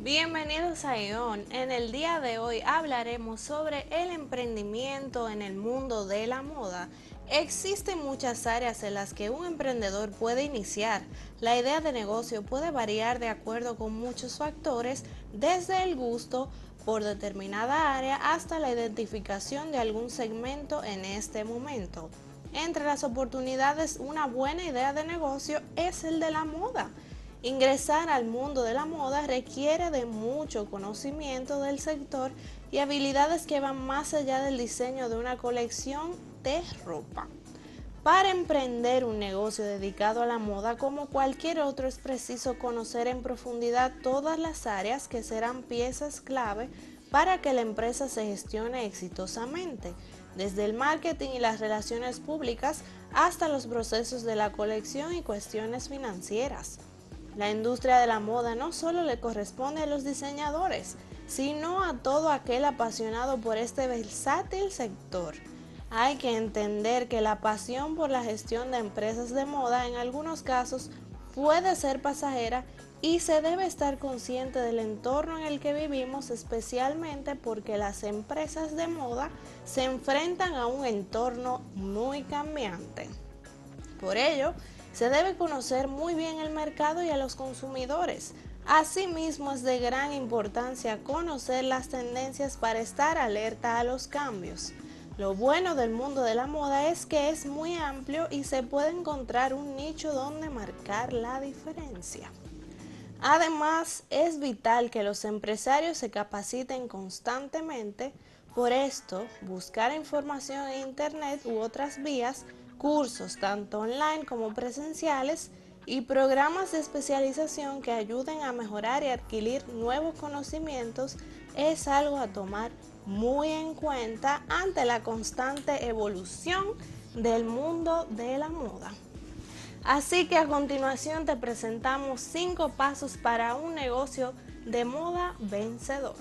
Bienvenidos a ION. En el día de hoy hablaremos sobre el emprendimiento en el mundo de la moda. Existen muchas áreas en las que un emprendedor puede iniciar. La idea de negocio puede variar de acuerdo con muchos factores, desde el gusto por determinada área hasta la identificación de algún segmento en este momento. Entre las oportunidades, una buena idea de negocio es el de la moda. Ingresar al mundo de la moda requiere de mucho conocimiento del sector y habilidades que van más allá del diseño de una colección de ropa. Para emprender un negocio dedicado a la moda, como cualquier otro, es preciso conocer en profundidad todas las áreas que serán piezas clave para que la empresa se gestione exitosamente, desde el marketing y las relaciones públicas hasta los procesos de la colección y cuestiones financieras. La industria de la moda no solo le corresponde a los diseñadores, sino a todo aquel apasionado por este versátil sector. Hay que entender que la pasión por la gestión de empresas de moda en algunos casos puede ser pasajera y se debe estar consciente del entorno en el que vivimos, especialmente porque las empresas de moda se enfrentan a un entorno muy cambiante. Por ello, se debe conocer muy bien el mercado y a los consumidores. Asimismo, es de gran importancia conocer las tendencias para estar alerta a los cambios. Lo bueno del mundo de la moda es que es muy amplio y se puede encontrar un nicho donde marcar la diferencia. Además, es vital que los empresarios se capaciten constantemente. Por esto, buscar información en Internet u otras vías, cursos tanto online como presenciales y programas de especialización que ayuden a mejorar y adquirir nuevos conocimientos es algo a tomar muy en cuenta ante la constante evolución del mundo de la moda. Así que a continuación te presentamos 5 pasos para un negocio de moda vencedor.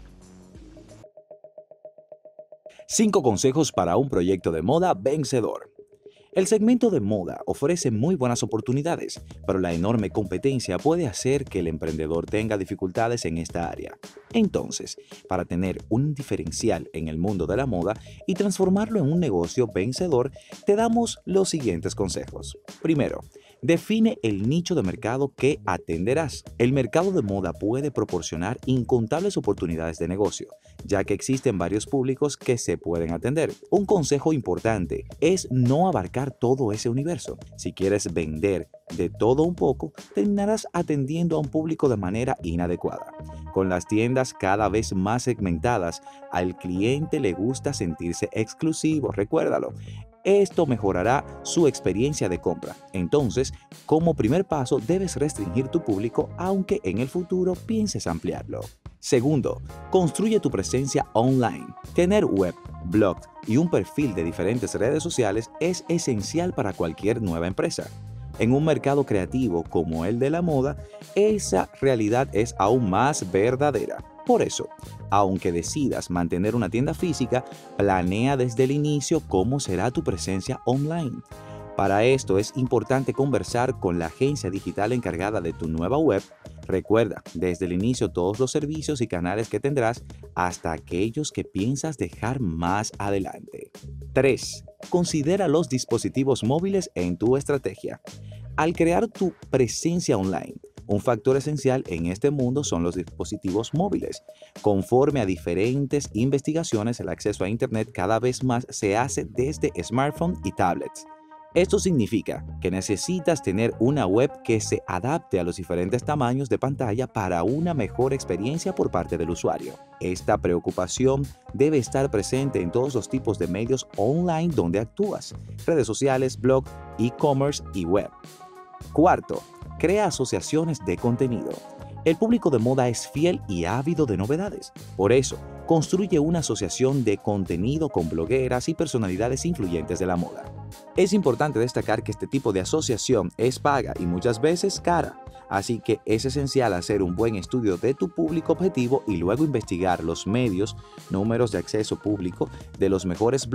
5 consejos para un proyecto de moda vencedor. El segmento de moda ofrece muy buenas oportunidades, pero la enorme competencia puede hacer que el emprendedor tenga dificultades en esta área. Entonces, para tener un diferencial en el mundo de la moda y transformarlo en un negocio vencedor, te damos los siguientes consejos. Primero, define el nicho de mercado que atenderás. El mercado de moda puede proporcionar incontables oportunidades de negocio, ya que existen varios públicos que se pueden atender. Un consejo importante es no abarcar todo ese universo. Si quieres vender de todo un poco, terminarás atendiendo a un público de manera inadecuada. Con las tiendas cada vez más segmentadas, al cliente le gusta sentirse exclusivo, recuérdalo. Esto mejorará su experiencia de compra. Entonces, como primer paso, debes restringir tu público, aunque en el futuro pienses ampliarlo. Segundo, construye tu presencia online. Tener web, blog y un perfil de diferentes redes sociales es esencial para cualquier nueva empresa. En un mercado creativo como el de la moda, esa realidad es aún más verdadera. Por eso, aunque decidas mantener una tienda física, planea desde el inicio cómo será tu presencia online. Para esto es importante conversar con la agencia digital encargada de tu nueva web. Recuerda, desde el inicio todos los servicios y canales que tendrás hasta aquellos que piensas dejar más adelante. 3. Considera los dispositivos móviles en tu estrategia. Al crear tu presencia online, un factor esencial en este mundo son los dispositivos móviles. Conforme a diferentes investigaciones, el acceso a Internet cada vez más se hace desde smartphones y tablets. Esto significa que necesitas tener una web que se adapte a los diferentes tamaños de pantalla para una mejor experiencia por parte del usuario. Esta preocupación debe estar presente en todos los tipos de medios online donde actúas: redes sociales, blog, e-commerce y web. Cuarto, crea asociaciones de contenido. El público de moda es fiel y ávido de novedades. Por eso, construye una asociación de contenido con blogueras y personalidades influyentes de la moda. Es importante destacar que este tipo de asociación es paga y muchas veces cara, así que es esencial hacer un buen estudio de tu público objetivo y luego investigar los medios, números de acceso público de los mejores blogs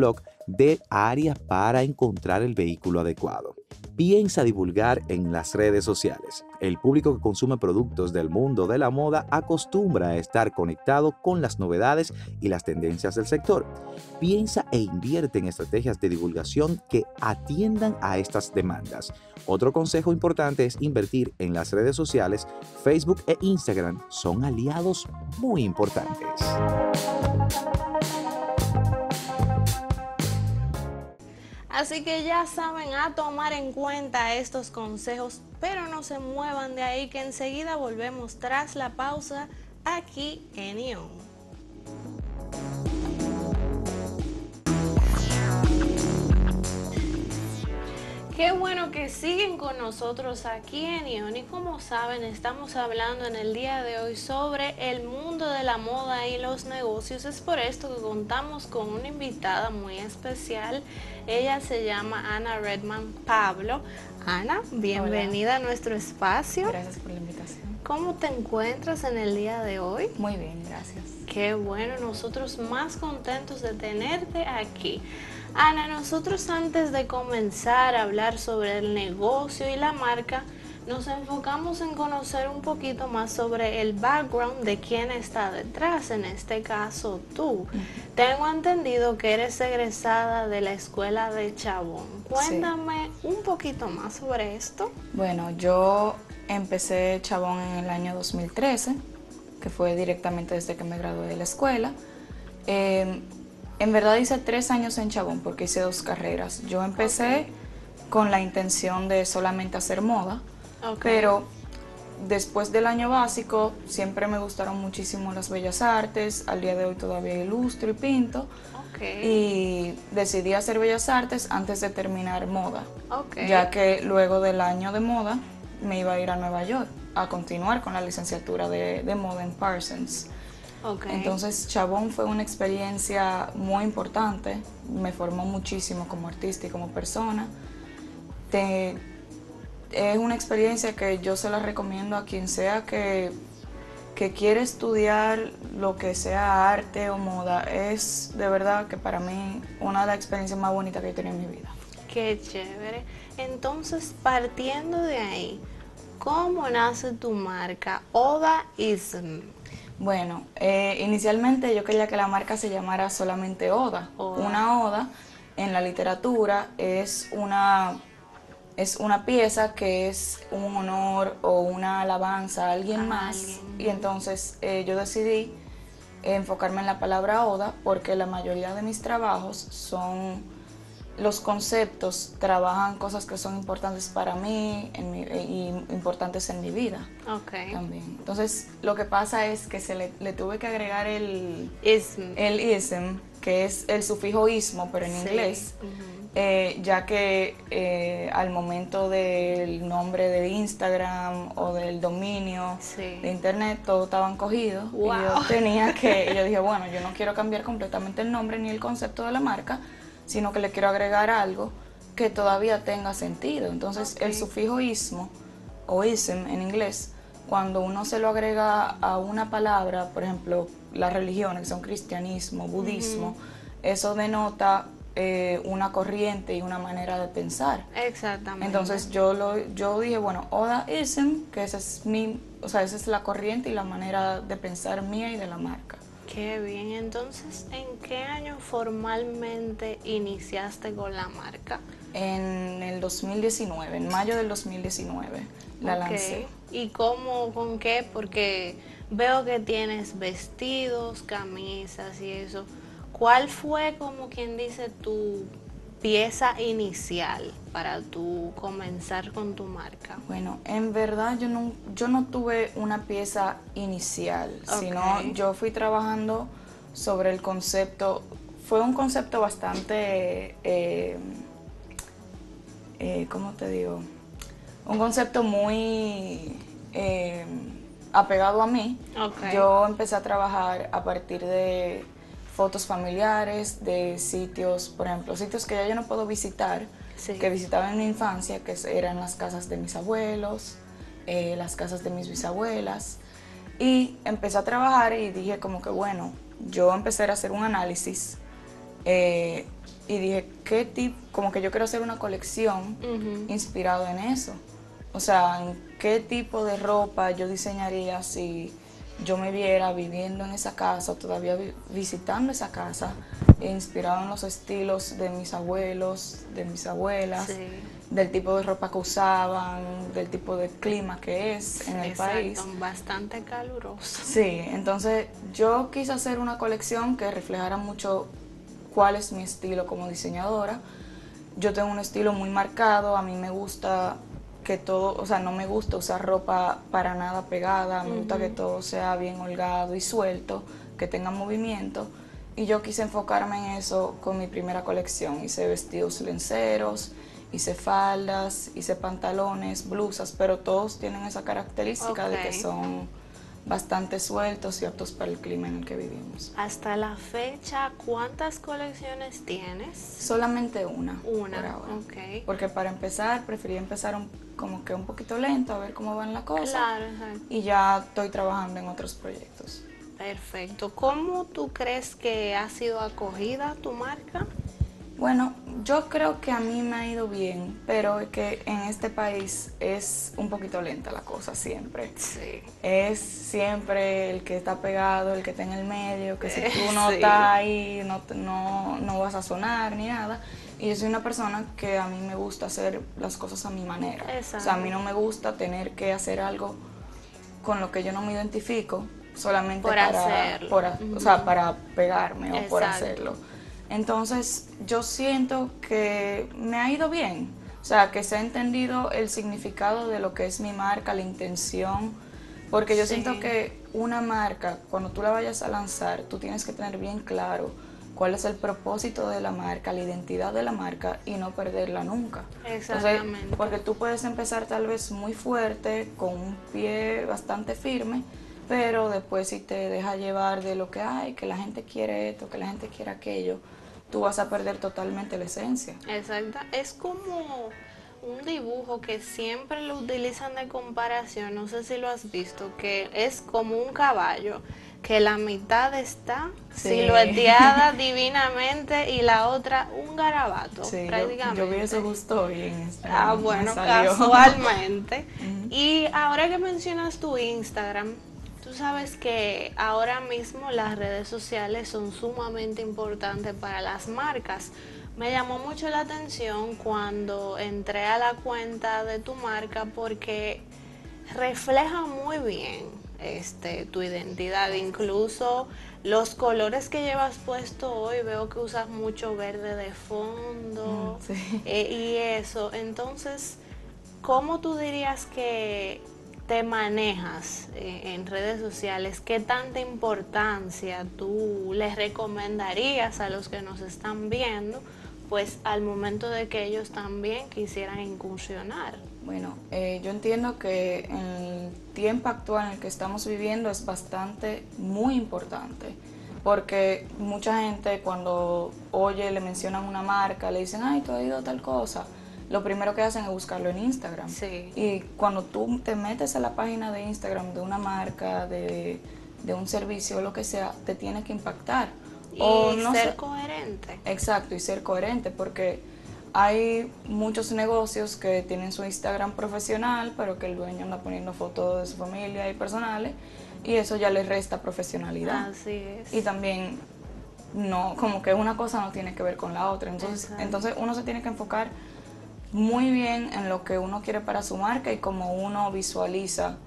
de áreas para encontrar el vehículo adecuado. Piensa divulgar en las redes sociales. El público que consume productos del mundo de la moda acostumbra a estar conectado con las novedades y las tendencias del sector. Piensa e invierte en estrategias de divulgación que atiendan a estas demandas. Otro consejo importante es invertir en las redes sociales. Facebook e Instagram son aliados muy importantes. Así que ya saben, a tomar en cuenta estos consejos, pero no se muevan de ahí, que enseguida volvemos tras la pausa aquí en ION. Qué bueno que siguen con nosotros aquí en ION, y como saben, estamos hablando en el día de hoy sobre el mundo de la moda y los negocios. Es por esto que contamos con una invitada muy especial. Ella se llama Ana Redman Pablo. Ana, bienvenida. Hola. A nuestro espacio. Gracias por la invitación. ¿Cómo te encuentras en el día de hoy? Muy bien, gracias. Qué bueno, nosotros más contentos de tenerte aquí. Ana, nosotros antes de comenzar a hablar sobre el negocio y la marca, nos enfocamos en conocer un poquito más sobre el background de quién está detrás, en este caso tú. Tengo entendido que eres egresada de la escuela de Chabón. Cuéntame un poquito más sobre esto. Bueno, yo empecé Chabón en el año 2013, que fue directamente desde que me gradué de la escuela. En verdad hice 3 años en Chabón porque hice 2 carreras. Yo empecé con la intención de solamente hacer moda, pero después del año básico siempre me gustaron muchísimo las bellas artes. Al día de hoy todavía ilustro y pinto. Y decidí hacer bellas artes antes de terminar moda, ya que luego del año de moda me iba a ir a Nueva York a continuar con la licenciatura de moda en Parsons. Entonces Chabón fue una experiencia muy importante, me formó muchísimo como artista y como persona. Es una experiencia que yo se la recomiendo a quien sea que quiere estudiar lo que sea arte o moda. Es de verdad que para mí una de las experiencias más bonitas que he tenido en mi vida. Qué chévere. Entonces, partiendo de ahí, ¿cómo nace tu marca Odaism? Bueno, inicialmente yo quería que la marca se llamara solamente Oda. Una oda en la literatura es una pieza que es un honor o una alabanza a alguien más. Y entonces yo decidí enfocarme en la palabra oda porque la mayoría de mis trabajos son... Los conceptos trabajan cosas que son importantes para mí y importantes en mi vida también. Entonces, lo que pasa es que le tuve que agregar el ism, que es el sufijo ismo, pero en inglés, ya que al momento del nombre de Instagram o del dominio de internet, todos estaban cogidos. Y yo dije, bueno, yo no quiero cambiar completamente el nombre ni el concepto de la marca, sino que le quiero agregar algo que todavía tenga sentido. Entonces, el sufijo ismo, o ism en inglés, cuando uno se lo agrega a una palabra, por ejemplo, las religiones, que son cristianismo, budismo, eso denota una corriente y una manera de pensar. Exactamente. Entonces, yo dije, bueno, Odaism, que esa es la corriente y la manera de pensar mía y de la marca. Qué bien. Entonces, ¿en qué año formalmente iniciaste con la marca? En el 2019, en mayo del 2019 la lancé. ¿Y cómo, con qué? Porque veo que tienes vestidos, camisas y eso. ¿Cuál fue, como quien dice, tu pieza inicial para tú comenzar con tu marca? Bueno, en verdad yo no tuve una pieza inicial, sino yo fui trabajando sobre el concepto. Fue un concepto bastante, ¿cómo te digo? Un concepto muy apegado a mí. Yo empecé a trabajar a partir de fotos familiares, de sitios, por ejemplo, sitios que ya yo no puedo visitar, que visitaba en mi infancia, que eran las casas de mis abuelos, las casas de mis bisabuelas. Y empecé a trabajar y dije como que bueno, yo empecé a hacer un análisis Y dije, ¿qué tipo? Como que yo quiero hacer una colección inspirado en eso. O sea, ¿en qué tipo de ropa yo diseñaría si yo me viera viviendo en esa casa o todavía visitando esa casa, inspirado en los estilos de mis abuelos, de mis abuelas, Sí. del tipo de ropa que usaban, del tipo de clima que es en el país? Bastante caluroso. Sí, entonces yo quise hacer una colección que reflejara mucho cuál es mi estilo como diseñadora. Yo tengo un estilo muy marcado, a mí me gusta que todo, o sea, no me gusta usar ropa para nada pegada, me gusta que todo sea bien holgado y suelto, que tenga movimiento, y yo quise enfocarme en eso con mi primera colección. Hice vestidos lenceros, hice faldas, hice pantalones, blusas, pero todos tienen esa característica de que son bastante sueltos y aptos para el clima en el que vivimos. Hasta la fecha, ¿cuántas colecciones tienes? Solamente una. Una, por ahora. ok. Porque para empezar, preferí empezar como que un poquito lento, a ver cómo van las cosas. Claro, exacto. Y ya estoy trabajando en otros proyectos. Perfecto. ¿Cómo tú crees que ha sido acogida tu marca? Bueno, yo creo que a mí me ha ido bien, pero es que en este país es un poquito lenta la cosa siempre. Sí. Es siempre el que está pegado, el que está en el medio, que si tú no Sí. estás ahí no vas a sonar ni nada. Y yo soy una persona que a mí me gusta hacer las cosas a mi manera. Exacto. O sea, a mí no me gusta tener que hacer algo con lo que yo no me identifico solamente Por hacerlo. o sea, para pegarme o por Exacto. hacerlo. Entonces, yo siento que me ha ido bien. O sea, que se ha entendido el significado de lo que es mi marca, la intención. Porque yo Sí. siento que una marca, cuando tú la vayas a lanzar, tú tienes que tener bien claro cuál es el propósito de la marca, la identidad de la marca y no perderla nunca. Exactamente. Entonces, porque tú puedes empezar tal vez muy fuerte, con un pie bastante firme, pero después si te deja llevar de lo que hay, que la gente quiere esto, que la gente quiere aquello, tú vas a perder totalmente la esencia. Exacto. Es como un dibujo que siempre lo utilizan de comparación, no sé si lo has visto, que es como un caballo, que la mitad está Sí. silueteada divinamente y la otra un garabato, Sí, prácticamente. yo vi eso justo hoy en Instagram. Bueno, me salió. casualmente. Y ahora que mencionas tu Instagram, tú sabes que ahora mismo las redes sociales son sumamente importantes para las marcas. Me llamó mucho la atención cuando entré a la cuenta de tu marca porque refleja muy bien tu identidad, incluso los colores que llevas puesto hoy, veo que usas mucho verde de fondo, Sí. y eso. Entonces, ¿cómo tú dirías que te manejas en redes sociales? ¿Qué tanta importancia tú les recomendarías a los que nos están viendo, pues al momento de que ellos también quisieran incursionar? Bueno, yo entiendo que en el tiempo actual en el que estamos viviendo es muy importante, porque mucha gente cuando oye, le mencionan una marca, le dicen, ay, tú has ido a tal cosa, lo primero que hacen es buscarlo en Instagram. Sí. Y cuando tú te metes a la página de Instagram de una marca, de un servicio o lo que sea, te tiene que impactar. Y ser coherente. Exacto, y ser coherente, porque hay muchos negocios que tienen su Instagram profesional, pero que el dueño anda poniendo fotos de su familia y personales, y eso ya le resta profesionalidad. Así es. Y también, no, como que una cosa no tiene que ver con la otra. Entonces uno se tiene que enfocar muy bien en lo que uno quiere para su marca y cómo uno visualiza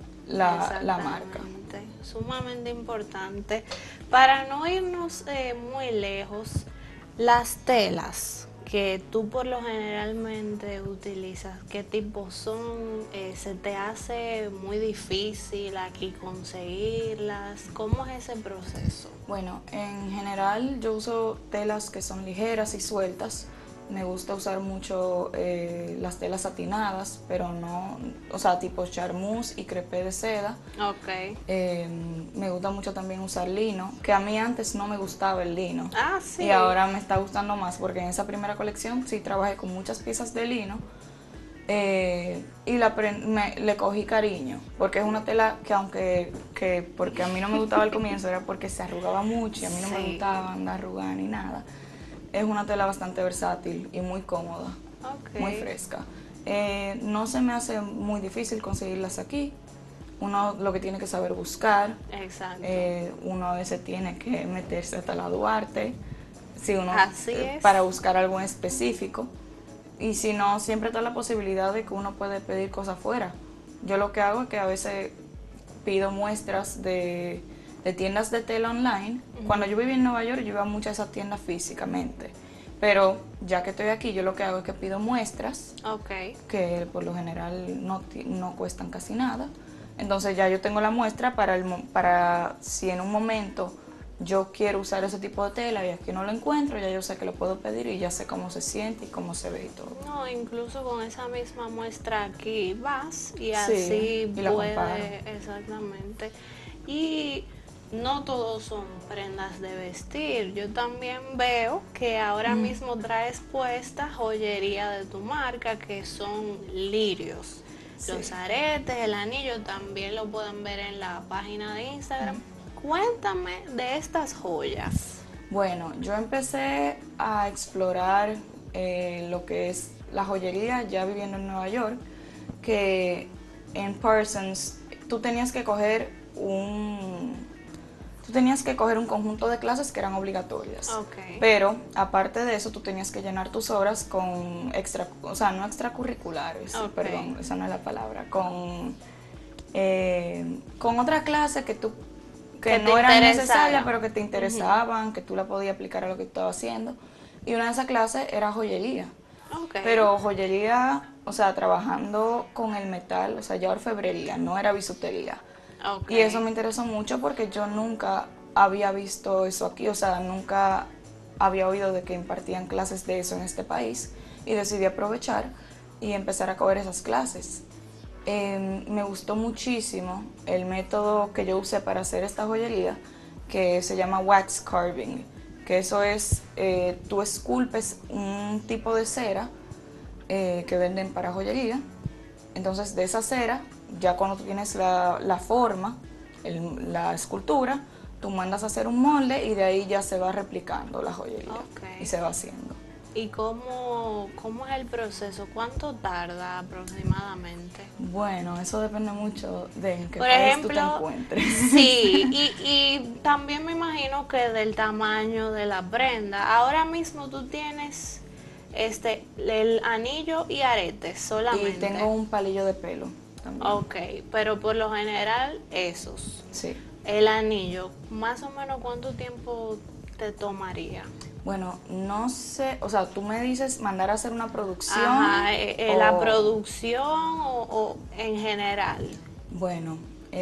la marca. Sumamente importante. Para no irnos muy lejos, las telas que tú por lo generalmente utilizas, ¿qué tipo son? ¿Se te hace muy difícil aquí conseguirlas? ¿Cómo es ese proceso? Bueno, en general yo uso telas que son ligeras y sueltas. Me gusta usar mucho las telas satinadas, pero no, o sea, tipo charmeuse y crepé de seda. Ok. Me gusta mucho también usar lino, que a mí antes no me gustaba el lino. Ah, sí. Y ahora me está gustando más, porque en esa primera colección sí trabajé con muchas piezas de lino y le cogí cariño, porque es una tela porque a mí no me gustaba al comienzo, era porque se arrugaba mucho y a mí no me Sí. gustaba andar arrugada ni nada. Es una tela bastante versátil y muy cómoda, muy fresca. No se me hace muy difícil conseguirlas aquí. Uno lo que tiene que saber buscar. Exacto. Uno a veces tiene que meterse hasta la Duarte, si uno, Así es. para buscar algo en específico. Y si no, siempre está la posibilidad de que uno puede pedir cosas fuera. Yo lo que hago es que a veces pido muestras de tiendas de tela online. Cuando yo vivía en Nueva York, yo iba a muchas de esas tiendas físicamente. Pero ya que estoy aquí, yo lo que hago es que pido muestras, que por lo general no cuestan casi nada. Entonces ya yo tengo la muestra para si en un momento yo quiero usar ese tipo de tela y aquí no lo encuentro, ya yo sé que lo puedo pedir y ya sé cómo se siente y cómo se ve y todo. No, incluso con esa misma muestra aquí vas y Sí, así y la comparo. puede, exactamente. Y no todos son prendas de vestir. Yo también veo que ahora mismo traes puesta joyería de tu marca, que son lirios. Sí. Los aretes, el anillo también lo pueden ver en la página de Instagram. Cuéntame de estas joyas. Bueno, yo empecé a explorar lo que es la joyería ya viviendo en Nueva York, que en Parsons tú tenías que coger un conjunto de clases que eran obligatorias. Pero aparte de eso, tú tenías que llenar tus horas con no extracurriculares, perdón, esa no es la palabra, con otra clase que no eran necesarias, pero que te interesaban, que tú la podías aplicar a lo que tú estabas haciendo. Y una de esas clases era joyería. Pero joyería, o sea, trabajando con el metal, o sea, ya orfebrería, no era bisutería. Y eso me interesó mucho porque yo nunca había visto eso aquí, o sea, nunca había oído de que impartían clases de eso en este país y decidí aprovechar y empezar a coger esas clases. Me gustó muchísimo el método que yo usé para hacer esta joyería, que se llama wax carving, que eso es, tú esculpes un tipo de cera que venden para joyería. Entonces de esa cera, ya cuando tú tienes la forma, la escultura, tú mandas a hacer un molde y de ahí ya se va replicando la joyería y se va haciendo. ¿Y cómo es el proceso? ¿Cuánto tarda aproximadamente? Bueno, eso depende mucho de en qué Por país ejemplo, tú te encuentres. Sí, y también me imagino que del tamaño de la prenda. Ahora mismo tú tienes el anillo y aretes solamente. Y tengo un palillo de pelo también. Pero por lo general esos. Sí. El anillo, más o menos ¿cuánto tiempo te tomaría? Bueno, no sé, o sea, tú me dices mandar a hacer una producción. Ajá, la producción o en general. Bueno,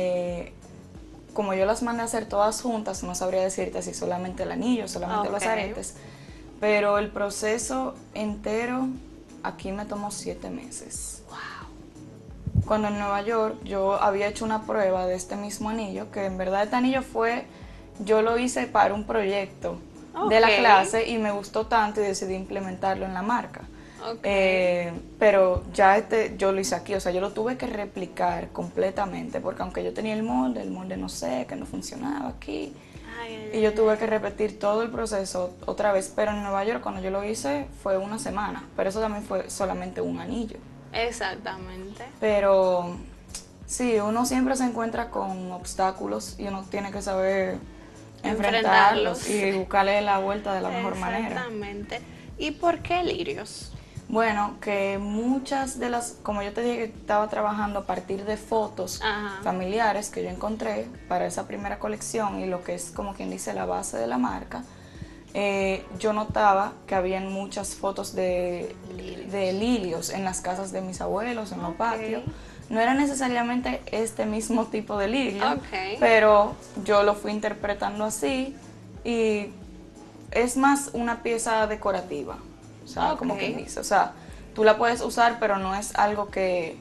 como yo las mandé a hacer todas juntas, no sabría decirte si solamente el anillo, solamente los aretes, pero el proceso entero aquí me tomó 7 meses. Wow. Cuando en Nueva York yo había hecho una prueba de este mismo anillo, que en verdad este anillo yo lo hice para un proyecto de la clase y me gustó tanto y decidí implementarlo en la marca. Pero ya yo lo hice aquí, o sea, yo lo tuve que replicar completamente, porque aunque yo tenía el molde no sé, que no funcionaba aquí. Y yo tuve que repetir todo el proceso otra vez, pero en Nueva York cuando yo lo hice fue una semana, pero eso también fue solamente un anillo. Exactamente. Pero sí, uno siempre se encuentra con obstáculos y uno tiene que saber enfrentarlos y buscarle la vuelta de la mejor manera. Exactamente. ¿Y por qué lirios? Bueno, que muchas de como yo te dije que estaba trabajando a partir de fotos familiares que yo encontré para esa primera colección y lo que es como quien dice la base de la marca, yo notaba que habían muchas fotos de lirios en las casas de mis abuelos, en los patios. No era necesariamente este mismo tipo de lirio, pero yo lo fui interpretando así y es más una pieza decorativa, o sea, como quien dice, o sea, tú la puedes usar, pero no es algo que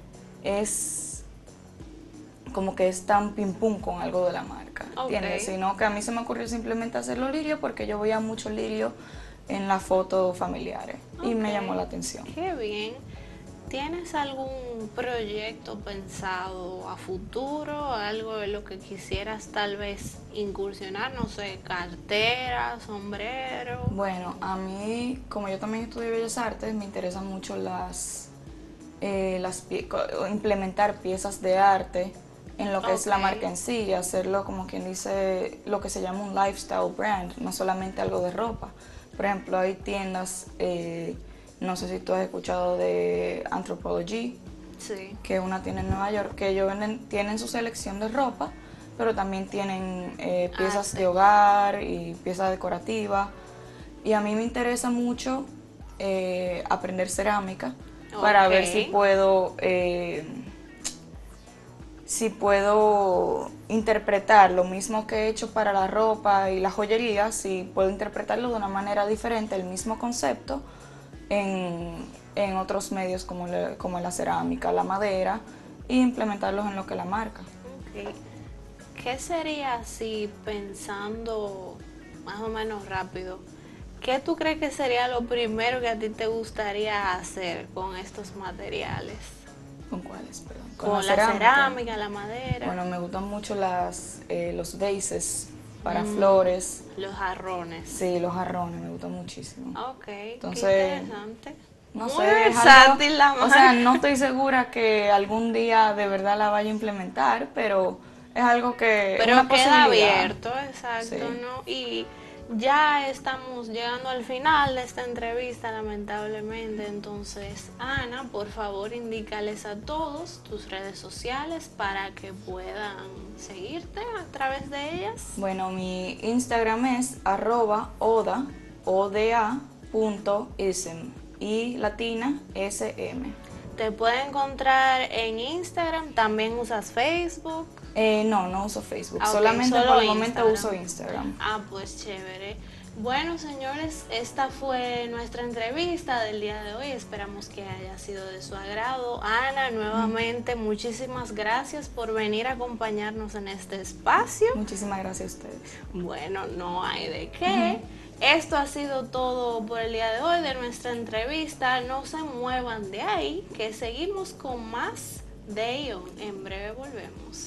es como que es tan pim pum con algo de la marca, ¿entiendes? Sino que a mí se me ocurrió simplemente hacerlo lirio porque yo veía mucho lirio en las fotos familiares y me llamó la atención. Qué bien. ¿tienes algún proyecto pensado a futuro? Algo de lo que quisieras tal vez incursionar, no sé, cartera, sombrero. Bueno, a mí, como yo también estudio Bellas Artes, me interesan mucho implementar piezas de arte en lo que es la marca en sí, hacerlo como quien dice lo que se llama un lifestyle brand, no solamente algo de ropa. Por ejemplo, hay tiendas, no sé si tú has escuchado de Anthropologie, Sí. que es una tienda en Nueva York, que ellos tienen su selección de ropa, pero también tienen piezas de hogar y piezas decorativas. Y a mí me interesa mucho aprender cerámica para ver si puedo interpretar lo mismo que he hecho para la ropa y la joyería, si puedo interpretarlo de una manera diferente, el mismo concepto, en otros medios como la cerámica, la madera, e implementarlos en lo que es la marca. Okay. ¿Qué sería si pensando más o menos rápido? ¿Qué tú crees que sería lo primero que a ti te gustaría hacer con estos materiales? ¿Con cuáles? Perdón. Con la cerámica, la madera. Bueno, me gustan mucho los vases para flores. Los jarrones. Sí, los jarrones, me gustan muchísimo. Ok, entonces, qué interesante. No Muy sé, versátil la marca. O sea, no estoy segura que algún día de verdad la vaya a implementar, pero es algo que pero es una queda posibilidad. Abierto, exacto, Sí. ¿no? Y ya estamos llegando al final de esta entrevista, lamentablemente. Entonces, Ana, por favor, indícales a todos tus redes sociales para que puedan seguirte a través de ellas. Bueno, mi Instagram es @oda.ism y latina sm. Te pueden encontrar en Instagram, también usas Facebook. No uso Facebook, Okay, solamente solo por el momento Instagram. uso Instagram. Pues chévere. Bueno, señores, esta fue nuestra entrevista del día de hoy. Esperamos que haya sido de su agrado. Ana, nuevamente, muchísimas gracias por venir a acompañarnos en este espacio. Muchísimas gracias a ustedes. Bueno, no hay de qué. Esto ha sido todo por el día de hoy de nuestra entrevista. No se muevan de ahí, que seguimos con más de ION. En breve volvemos.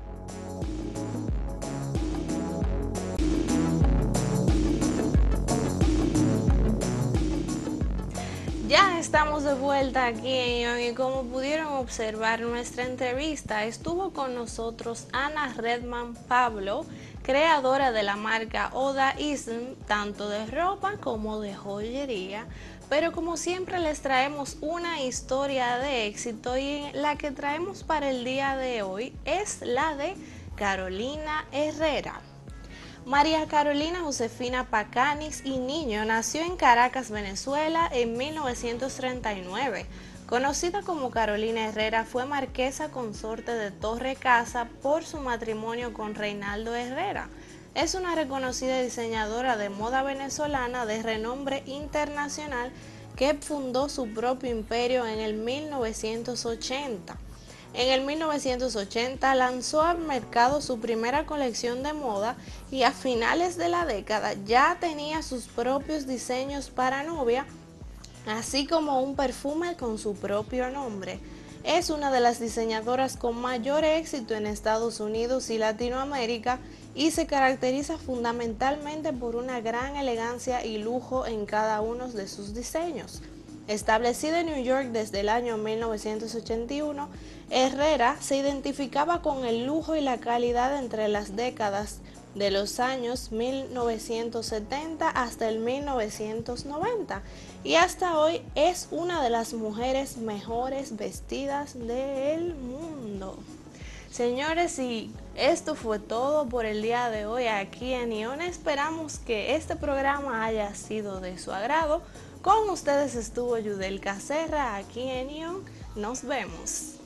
Ya estamos de vuelta aquí en ION y como pudieron observar en nuestra entrevista estuvo con nosotros Ana Redman Pablo, creadora de la marca Oda Ism, tanto de ropa como de joyería. Pero como siempre les traemos una historia de éxito y la que traemos para el día de hoy es la de Carolina Herrera. María Carolina Josefina Pacanis y Niño nació en Caracas, Venezuela, en 1939. Conocida como Carolina Herrera, fue marquesa consorte de Torre Casa por su matrimonio con Reinaldo Herrera. Es una reconocida diseñadora de moda venezolana de renombre internacional que fundó su propio imperio en el 1980. En el 1980 lanzó al mercado su primera colección de moda y a finales de la década ya tenía sus propios diseños para novia, así como un perfume con su propio nombre. Es una de las diseñadoras con mayor éxito en Estados Unidos y Latinoamérica y se caracteriza fundamentalmente por una gran elegancia y lujo en cada uno de sus diseños. Establecida en New York desde el año 1981, Herrera se identificaba con el lujo y la calidad entre las décadas de los años 1970 hasta el 1990 y hasta hoy es una de las mujeres mejores vestidas del mundo. Señores, y esto fue todo por el día de hoy aquí en ION. Esperamos que este programa haya sido de su agrado. Con ustedes estuvo Yudel Caserra aquí en ION. Nos vemos.